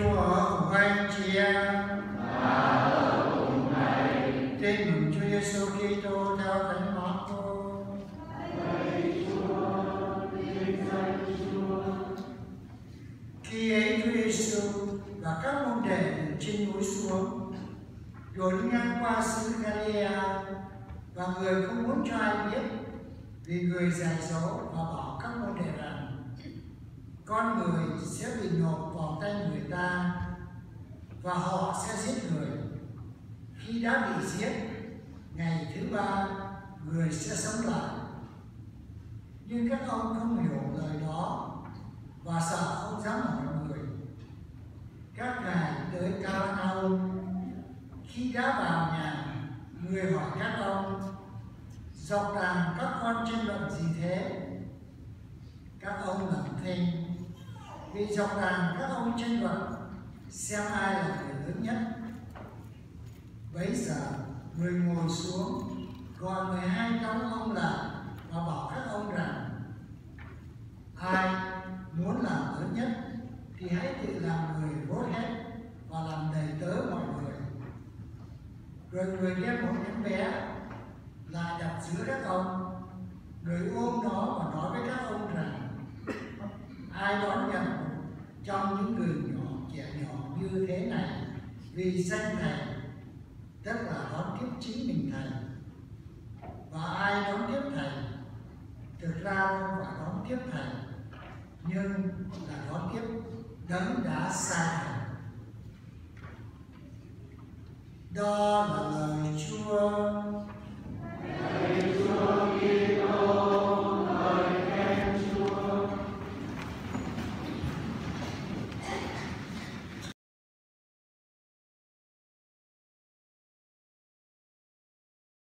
Chúa ở cùng anh chị em. Tin mừng Chúa Giêsu Kitô theo Thánh Marco. Khi ấy Chúa Giêsu và các môn đệ từ trên núi xuống, rồi đi ngang qua xứ Galilea, và người không muốn cho ai biết, vì người dạy dỗ và bảo các môn đệ rằng con người sẽ bị nộp vào tay người ta và họ sẽ giết người. Khi đã bị giết, ngày thứ ba người sẽ sống lại. Nhưng các ông không hiểu lời đó và sợ không dám hỏi người. Các ngài tới Capernaum. Khi đã vào nhà, người hỏi các ông: dọc đàn các con tranh luận gì thế? Các ông lẩm thinh: vì dọc đàn các ông tranh luận xem ai là người lớn nhất. Bấy giờ người ngồi xuống, gọi 12 trong ông lại và bảo các ông rằng: ai muốn làm lớn nhất thì hãy tự làm người vốt hết và làm đầy tớ mọi người. Rồi người đem một đứa bé lại đặt giữa các ông. Người ôm nó và nói với các ông rằng: ai đón nhận trong những người nhỏ, trẻ nhỏ như thế này vì danh Thầy, tức là đón tiếp chính mình Thầy. Và ai đón tiếp Thầy, thực ra không phải đón tiếp Thầy, nhưng là đón tiếp Đấng đã sai Thầy. Đó là lời Chúa.